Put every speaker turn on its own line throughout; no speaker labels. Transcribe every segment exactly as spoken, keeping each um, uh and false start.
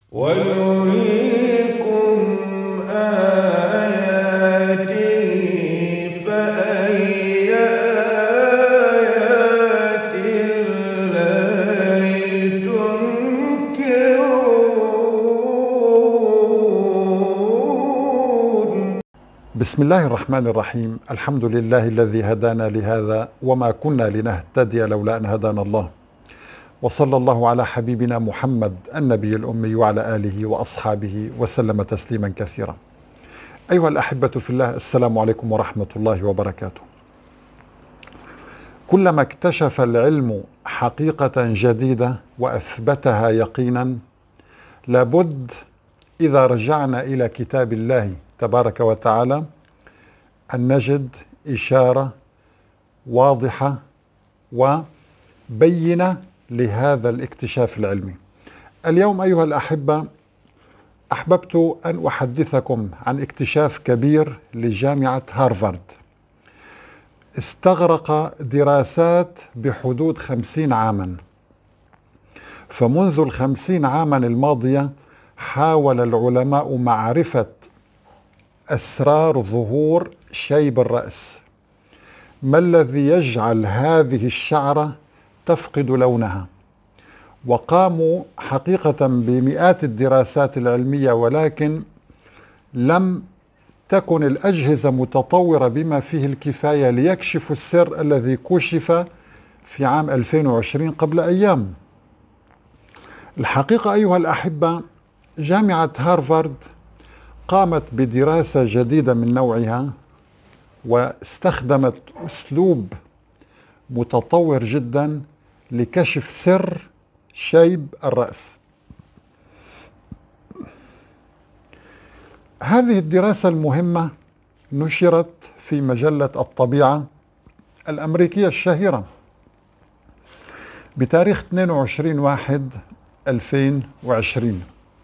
ويريكم آياته فأي آيات الله تنكرون.
بسم الله الرحمن الرحيم. الحمد لله الذي هدانا لهذا وما كنا لنهتدي لولا أن هدانا الله، وصلى الله على حبيبنا محمد النبي الأمي وعلى آله وأصحابه وسلم تسليما كثيرا. أيها الأحبة في الله، السلام عليكم ورحمة الله وبركاته. كلما اكتشف العلم حقيقة جديدة وأثبتها يقينا، لابد إذا رجعنا إلى كتاب الله تبارك وتعالى أن نجد إشارة واضحة وبينة لهذا الاكتشاف العلمي. اليوم أيها الأحبة، أحببت أن أحدثكم عن اكتشاف كبير لجامعة هارفارد استغرق دراسات بحدود خمسين عاما. فمنذ الخمسين عاما الماضية حاول العلماء معرفة أسرار ظهور شيب الرأس. ما الذي يجعل هذه الشعرة تفقد لونها؟ وقاموا حقيقة بمئات الدراسات العلمية، ولكن لم تكن الأجهزة متطورة بما فيه الكفاية ليكشفوا السر الذي كشف في عام ألفين وعشرين قبل أيام. الحقيقة أيها الأحبة، جامعة هارفارد قامت بدراسة جديدة من نوعها، واستخدمت أسلوب متطور جدا لكشف سر شيب الرأس. هذه الدراسة المهمة نشرت في مجلة الطبيعة الأمريكية الشهيرة بتاريخ اثنين وعشرين واحد ألفين وعشرين.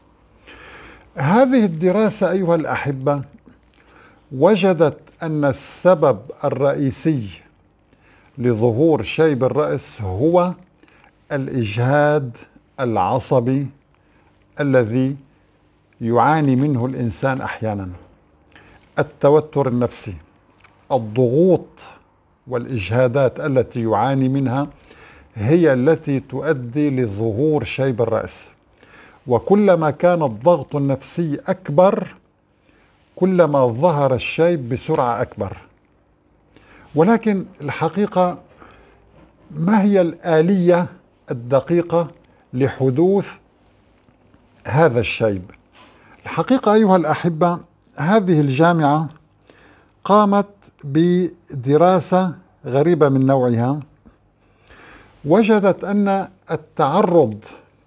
هذه الدراسة أيها الأحبة وجدت أن السبب الرئيسي لظهور شيب الرأس هو الإجهاد العصبي الذي يعاني منه الإنسان أحيانا. التوتر النفسي، الضغوط والإجهادات التي يعاني منها هي التي تؤدي لظهور شيب الرأس. وكلما كان الضغط النفسي أكبر كلما ظهر الشيب بسرعة أكبر. ولكن الحقيقة، ما هي الآلية الدقيقة لحدوث هذا الشيب؟ الحقيقة أيها الأحبة، هذه الجامعة قامت بدراسة غريبة من نوعها. وجدت أن التعرض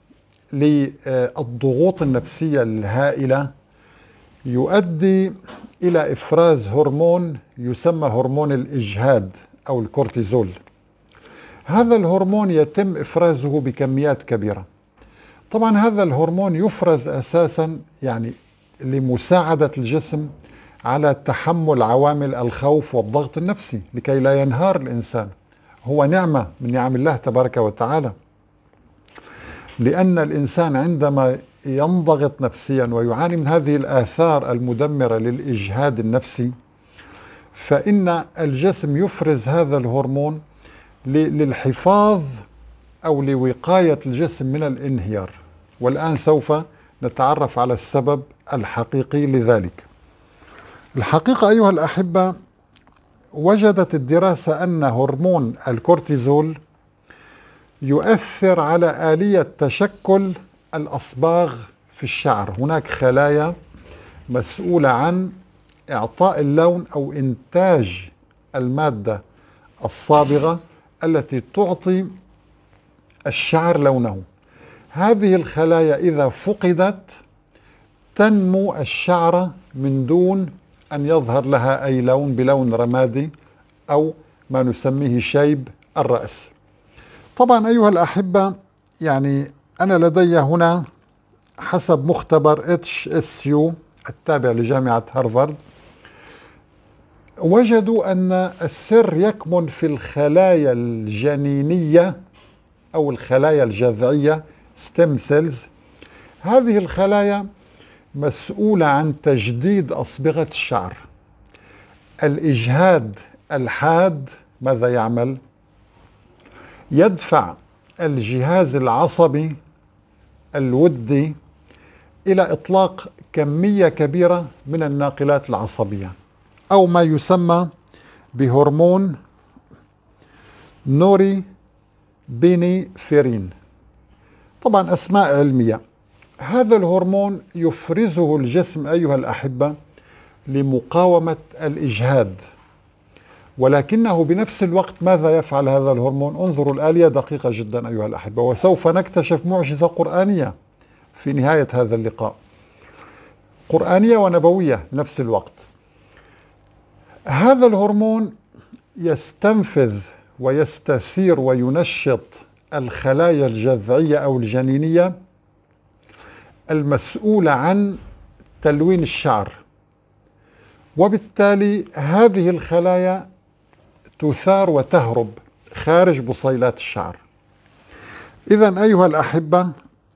للضغوط النفسية الهائلة يؤدي إلى إفراز هرمون يسمى هرمون الإجهاد أو الكورتيزول. هذا الهرمون يتم إفرازه بكميات كبيرة. طبعا هذا الهرمون يفرز أساسا يعني لمساعدة الجسم على تحمل عوامل الخوف والضغط النفسي لكي لا ينهار الإنسان. هو نعمة من نعم الله تبارك وتعالى، لأن الإنسان عندما ينضغط نفسيا ويعاني من هذه الآثار المدمرة للإجهاد النفسي، فإن الجسم يفرز هذا الهرمون للحفاظ أو لوقاية الجسم من الانهيار. والآن سوف نتعرف على السبب الحقيقي لذلك. الحقيقة أيها الأحبة، وجدت الدراسة أن هرمون الكورتيزول يؤثر على آلية تشكل الأصباغ في الشعر. هناك خلايا مسؤولة عن إعطاء اللون أو إنتاج المادة الصابغة التي تعطي الشعر لونه. هذه الخلايا إذا فقدت تنمو الشعرة من دون أن يظهر لها أي لون بلون رمادي أو ما نسميه شيب الرأس. طبعا أيها الأحبة، يعني أنا لدي هنا حسب مختبر إتش إس يو التابع لجامعة هارفارد، وجدوا أن السر يكمن في الخلايا الجنينية أو الخلايا الجذعية stem cells. هذه الخلايا مسؤولة عن تجديد أصبغة الشعر. الإجهاد الحاد ماذا يعمل؟ يدفع الجهاز العصبي الودي إلى إطلاق كمية كبيرة من الناقلات العصبية، أو ما يسمى بهرمون نوري بينيفرين. طبعا أسماء علمية. هذا الهرمون يفرزه الجسم أيها الأحبة لمقاومة الإجهاد، ولكنه بنفس الوقت ماذا يفعل هذا الهرمون؟ انظروا، الآلية دقيقة جدا أيها الأحبة، وسوف نكتشف معجزة قرآنية في نهاية هذا اللقاء، قرآنية ونبوية نفس الوقت. هذا الهرمون يستنفذ ويستثير وينشط الخلايا الجذعية أو الجنينية المسؤولة عن تلوين الشعر، وبالتالي هذه الخلايا تثار وتهرب خارج بصيلات الشعر. إذن أيها الأحبة،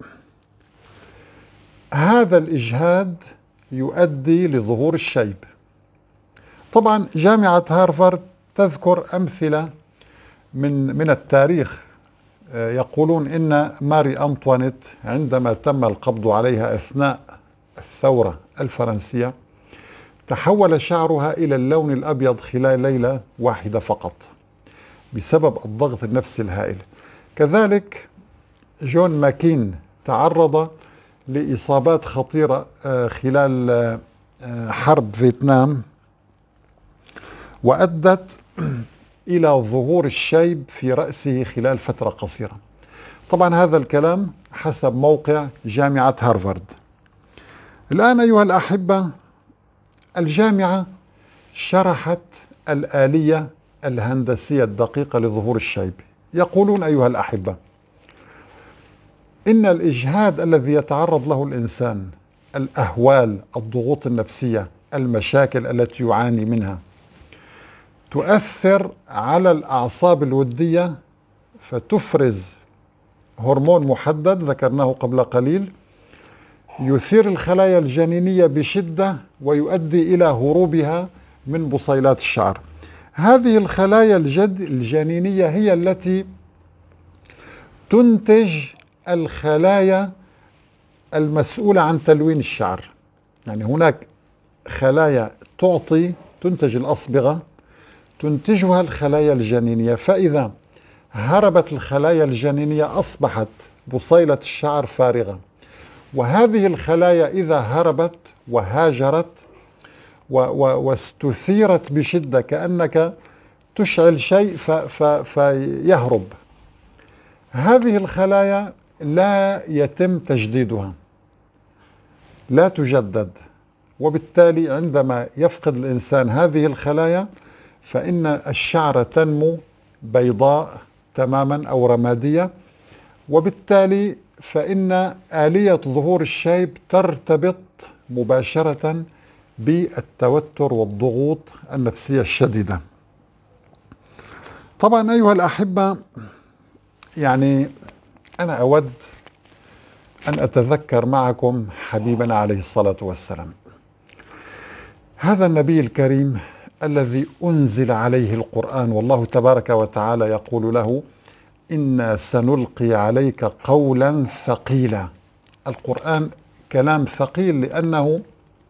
هذا الإجهاد يؤدي لظهور الشيب. طبعا جامعة هارفارد تذكر أمثلة من من التاريخ، يقولون إن ماري أنطوانيت عندما تم القبض عليها أثناء الثورة الفرنسية تحول شعرها إلى اللون الأبيض خلال ليلة واحدة فقط بسبب الضغط النفسي الهائل. كذلك جون ماكين تعرض لإصابات خطيرة خلال حرب فيتنام وأدت إلى ظهور الشيب في رأسه خلال فترة قصيرة. طبعا هذا الكلام حسب موقع جامعة هارفارد. الآن أيها الأحبة، الجامعة شرحت الآلية الهندسية الدقيقة لظهور الشيب. يقولون أيها الأحبة إن الإجهاد الذي يتعرض له الإنسان، الأهوال، الضغوط النفسية، المشاكل التي يعاني منها، تؤثر على الأعصاب الودية فتفرز هرمون محدد ذكرناه قبل قليل يثير الخلايا الجنينية بشدة ويؤدي إلى هروبها من بصيلات الشعر. هذه الخلايا الجد الجنينية هي التي تنتج الخلايا المسؤولة عن تلوين الشعر. يعني هناك خلايا تعطي تنتج الأصبغة تنتجها الخلايا الجنينية، فإذا هربت الخلايا الجنينية أصبحت بصيلة الشعر فارغة، وهذه الخلايا إذا هربت وهاجرت واستثيرت بشدة كأنك تشعل شيء فيهرب، هذه الخلايا لا يتم تجديدها، لا تجدد، وبالتالي عندما يفقد الإنسان هذه الخلايا فإن الشعر تنمو بيضاء تماما أو رمادية، وبالتالي فإن آلية ظهور الشيب ترتبط مباشرة بالتوتر والضغوط النفسية الشديدة. طبعا أيها الأحبة، يعني أنا أود أن أتذكر معكم حبيبنا عليه الصلاة والسلام، هذا النبي الكريم الذي أنزل عليه القرآن، والله تبارك وتعالى يقول له: إنا سنلقي عليك قولا ثقيلا. القرآن كلام ثقيل لأنه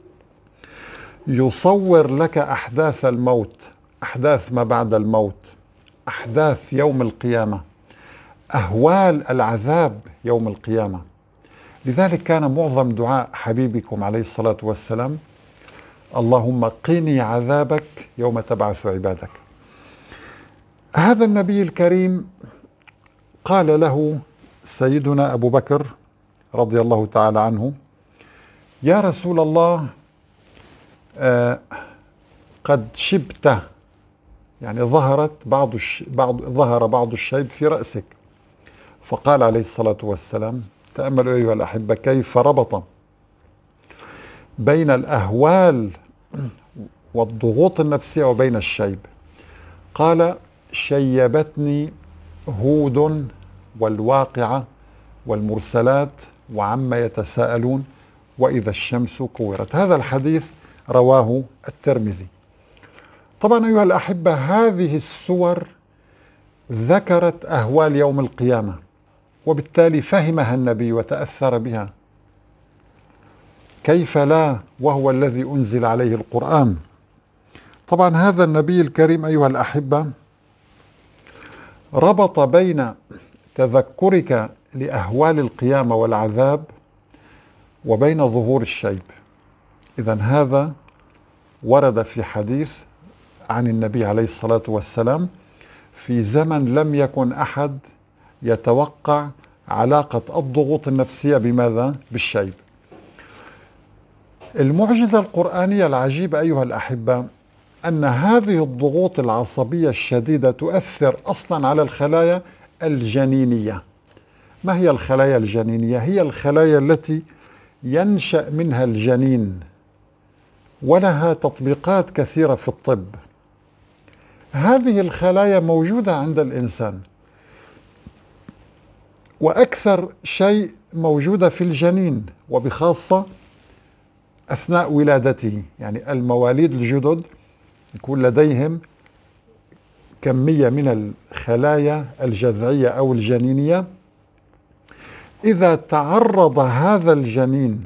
يصور لك أحداث الموت، أحداث ما بعد الموت، أحداث يوم القيامة، أهوال العذاب يوم القيامة. لذلك كان معظم دعاء حبيبكم عليه الصلاة والسلام: اللهم قني عذابك يوم تبعث عبادك. هذا النبي الكريم قال له سيدنا أبو بكر رضي الله تعالى عنه: يا رسول الله، آه قد شبت، يعني ظهرت بعض, الش... بعض ظهر بعض الشيب في رأسك. فقال عليه الصلاة والسلام، تأملوا أيها الأحبة كيف ربط بين الأهوال والضغوط النفسية وبين الشيب. قال: شيبتني هود والواقعة والمرسلات وعما يتساءلون وإذا الشمس كورت. هذا الحديث رواه الترمذي. طبعا أيها الأحبة، هذه السور ذكرت أهوال يوم القيامة، وبالتالي فهمها النبي وتأثر بها. كيف لا وهو الذي أنزل عليه القرآن؟ طبعا هذا النبي الكريم أيها الأحبة ربط بين تذكرك لأهوال القيامة والعذاب وبين ظهور الشيب. إذن هذا ورد في حديث عن النبي عليه الصلاة والسلام في زمن لم يكن أحد يتوقع علاقة الضغوط النفسية بماذا؟ بالشيب. المعجزة القرآنية العجيبة أيها الأحبة أن هذه الضغوط العصبية الشديدة تؤثر أصلا على الخلايا الجنينية. ما هي الخلايا الجنينية؟ هي الخلايا التي ينشأ منها الجنين، ولها تطبيقات كثيرة في الطب. هذه الخلايا موجودة عند الإنسان، وأكثر شيء موجودة في الجنين، وبخاصة أثناء ولادته. يعني المواليد الجدد يكون لديهم كمية من الخلايا الجذعية أو الجنينية. إذا تعرض هذا الجنين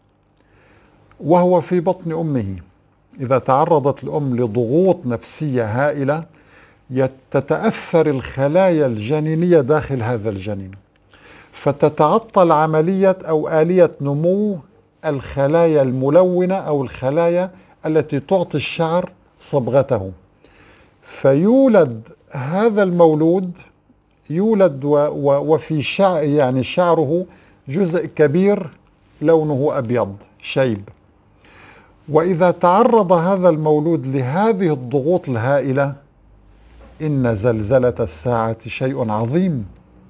وهو في بطن أمه، إذا تعرضت الأم لضغوط نفسية هائلة، تتأثر الخلايا الجنينية داخل هذا الجنين، فتتعطل عملية أو آلية نمو الخلايا الملونة أو الخلايا التي تعطي الشعر صبغته. فيولد هذا المولود يولد و و وفي شعر يعني شعره جزء كبير لونه أبيض شيب. وإذا تعرض هذا المولود لهذه الضغوط الهائلة، إن زلزلة الساعة شيء عظيم.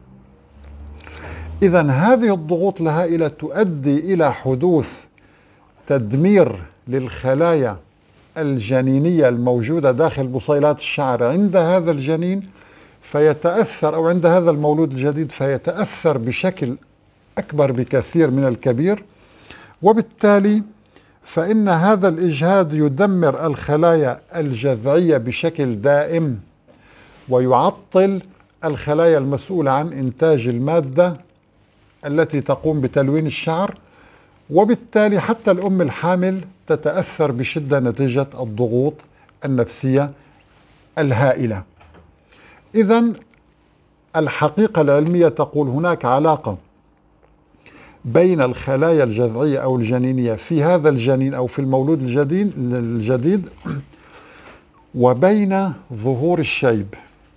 إذن هذه الضغوط الهائلة تؤدي إلى حدوث تدمير للخلايا الجنينية الموجودة داخل بصيلات الشعر عند هذا الجنين، فيتأثر أو عند هذا المولود الجديد فيتأثر بشكل أكبر بكثير من الكبير. وبالتالي فإن هذا الإجهاد يدمر الخلايا الجذعية بشكل دائم، ويعطل الخلايا المسؤولة عن إنتاج المادة التي تقوم بتلوين الشعر. وبالتالي حتى الأم الحامل تتأثر بشدة نتيجة الضغوط النفسية الهائلة. إذن الحقيقة العلمية تقول هناك علاقة بين الخلايا الجذعية أو الجنينية في هذا الجنين أو في المولود الجديد الجديد وبين ظهور الشيب.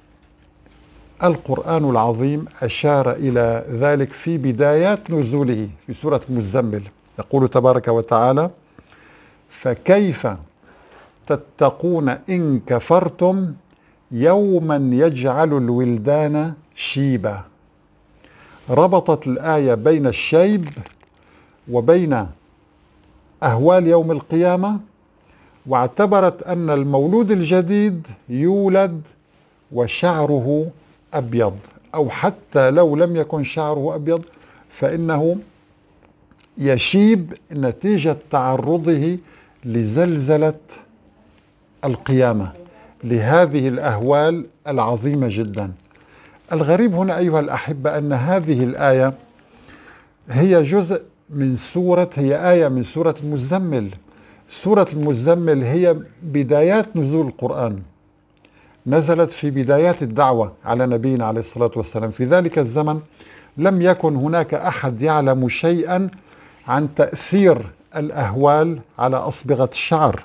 القرآن العظيم أشار إلى ذلك في بدايات نزوله في سورة المزمل. يقول تبارك وتعالى: فكيف تتقون إن كفرتم يوما يجعل الولدان شيبا. ربطت الآية بين الشيب وبين أهوال يوم القيامة، واعتبرت أن المولود الجديد يولد وشعره أبيض، أو حتى لو لم يكن شعره أبيض فإنه يشيب نتيجة تعرضه لزلزلة القيامة، لهذه الأهوال العظيمة جدا. الغريب هنا أيها الأحبة أن هذه الآية هي جزء من سورة هي آية من سورة المزمل. سورة المزمل هي بدايات نزول القرآن، نزلت في بدايات الدعوة على نبينا عليه الصلاة والسلام. في ذلك الزمن لم يكن هناك أحد يعلم شيئا عن تأثير الأهوال على أصبغة الشعر.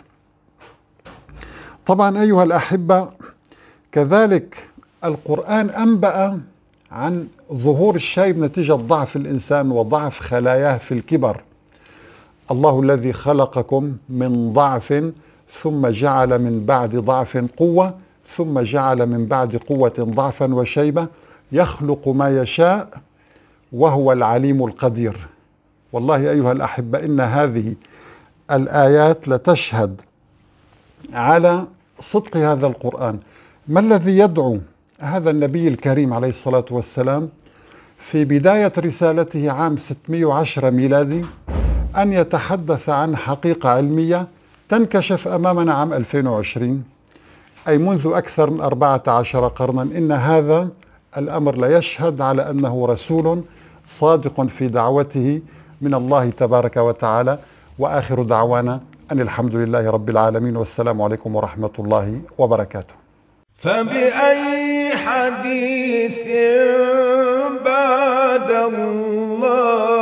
طبعا أيها الأحبة كذلك القرآن أنبأ عن ظهور الشيب نتيجة ضعف الإنسان وضعف خلاياه في الكبر. الله الذي خلقكم من ضعف ثم جعل من بعد ضعف قوة ثم جعل من بعد قوة ضعفا وشيبة يخلق ما يشاء وهو العليم القدير. والله أيها الأحبة إن هذه الآيات لتشهد على صدق هذا القرآن. ما الذي يدعو هذا النبي الكريم عليه الصلاة والسلام في بداية رسالته عام ستمئة وعشرة ميلادي أن يتحدث عن حقيقة علمية تنكشف أمامنا عام ألفين وعشرين، أي منذ أكثر من أربعة عشر قرنا. إن هذا الأمر لا يشهد على أنه رسول صادق في دعوته من الله تبارك وتعالى. وآخر دعوانا أن الحمد لله رب العالمين، والسلام عليكم ورحمة الله وبركاته.
فبأي حديث بعد الله